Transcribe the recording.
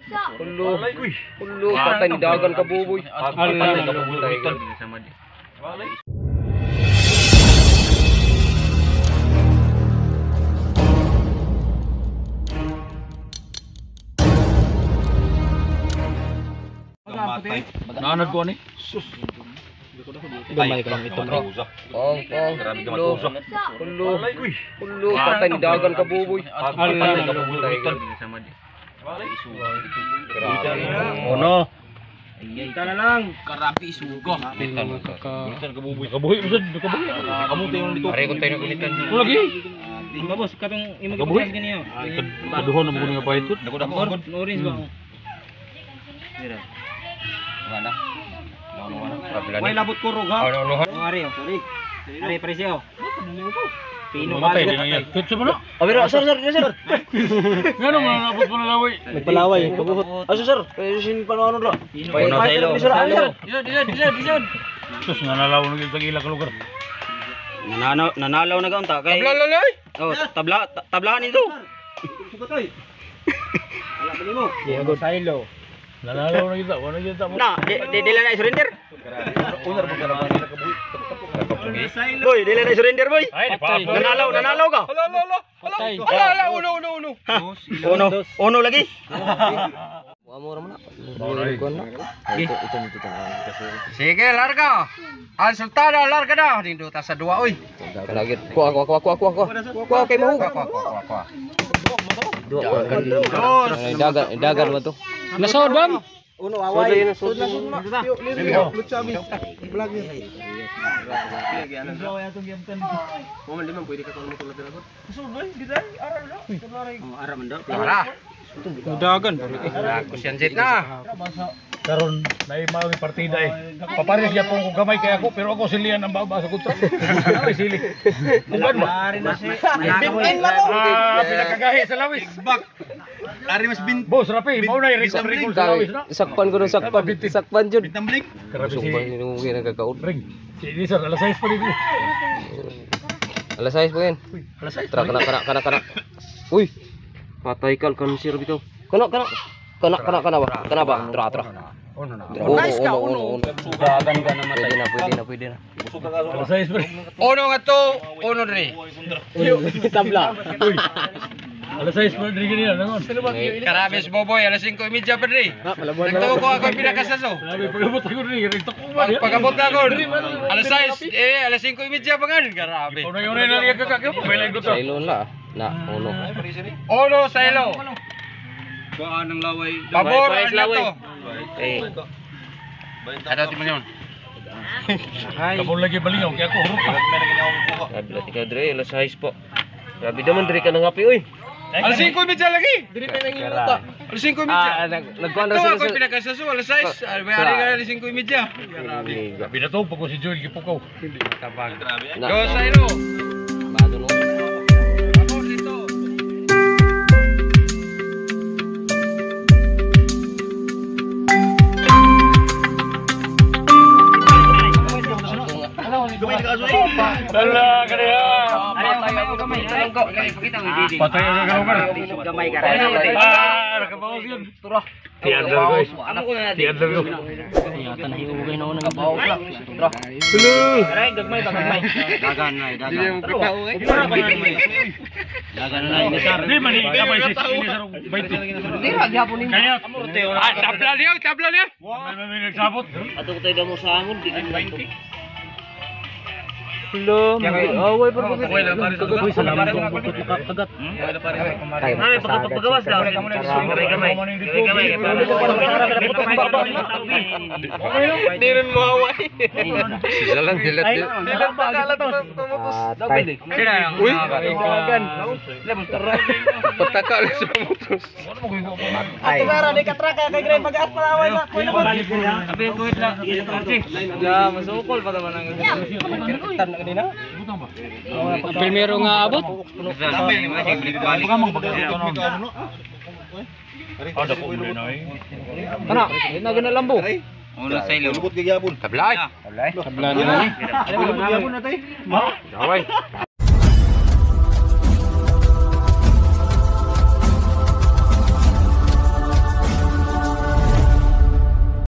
Ulo. Ulo, patay ni dagan ka buboy. Nanad ko ni. Gamay ka lang ito, bro. Ulo. Ulo. Ulo, patay ni dagan ka buboy. Ono. Kita na lang. Karapi isugo. Kabuhi mo sad, kabuhi. Kamu tayo dito. Pare ko tayo gulitan. Lagi. Tingnan boss, katong imo Kabuhi. gibukas ganiyo. Kaduhon mo nga pahit ko. Dako orange ba? Dira. Wala. May labot ko rog ha. Ano Ari, sorry. Ari presyo. Pino Matay ba? din nga. Tutso mo na. Abiro, sir. Ngano mo nabot mo na laway. Nagpalaway, kabuhot. Sir. Sin panono do. Pino sa ilo. Disod. Sus nga nalaw ng tagila ka lugar. Nanalaw na gaunta kay. Lalay. Oh, tablahan ito. Sugotoy. Wala bali mo. Diego Tailo. Nalalaw na kita, wala kita mo. Na, dila na surrender. Unar mo ka na ba kabuhi. Boy, dila na surrender boy. Ay, pa. Nanalaw ka. Uno lagi. Amor mo na. Sige, larga. Ang sultana, larga na. Dindo ta sa dua, oy. Kalagit. Kuha kay mahug. Dagan mo to. Nasod bam. Uno away. Wala. Dagan. Kusyansit na. Karon na may partida eh. Papares ya po ko gamay kay ako pero ako silian ang baba sa kontra. Ay sili. Bukan ba? Pinakagahi sa lawis. Bak. Ari mas bin. Boss rapi, mao na record sa lawis na. Sakpan ko ng sakpan jud. Bitamblik. Grabe si Sumpah ini nagkakaon. Ring. Si Sir alas 6 pa dito. Alas 6 po yan. Alas 6. Tara, kana. Uy. Patay kal kan sir bitaw. Kana ba? Tra. Nice ka, uno. Dagan ka namatay. Pwede na. Alas 6 pa. Uno nga to, uno dre. Tabla. Alas 6 pa diri kanina nangon. Karabes boboy, alas 5:30 pa dre. Nagtuo ko ako pinakasaso. Sabi pagabot ako diri rito ko ba. Pagabot ako. Alas 6, alas 5:30 pa gan. Grabe. Uno yung na niya kakak. May ko to. Sailon la. Na, uno. Uno sa ilo. Baan ng laway. Pabor ano to? Eh, Ada ti man yun. Kabon lagi balingaw kaya ako hurot. kadlat ka dre, alas 6 po. Grabe naman dre ka nangapi oy. Alas 5:30 lagi. Dre pa nang iluta. Alas 5:30. Nagkuan ra Ito sila ako pinakasaso, alas 6. May ari ka alas 5:30. Gabi na to pag ko si Joel gipukaw. Tabag. Na. Yo sa ilo. Bago no. Pabor dito. Dala kaya. Gamay. Patay ang lugar. Gamay ka. Nakabawas yun. Tiadler guys. Tiadler ko. Yata na hiugay na unang kabaw. Tra. Aray, gagmay. Dagan na. Dagan na ini sar. Di mani kamay sis ini sarong 20. Kaya Tabla niya. may nagsabot. Ato ko tayo mo sa angon di kan 20. Hello. Away pa po. Uy, salamat kung bukod makapagat. Ay, pagpagawas daw. Gamay. Di rin mo away. Sisa lang dilat. Uy. Pataka ulit sa mutos. Ay. Sara ni katraka kay gray pag-as palaway na. Sabi ko ita. Ya, masukol pa naman ang kirkitan na kanina. Primero nga abot. Ada ko muli na eh. Kana, ina gina lambo. Uno sa ilo. Tablay. Sablan na ni. Away.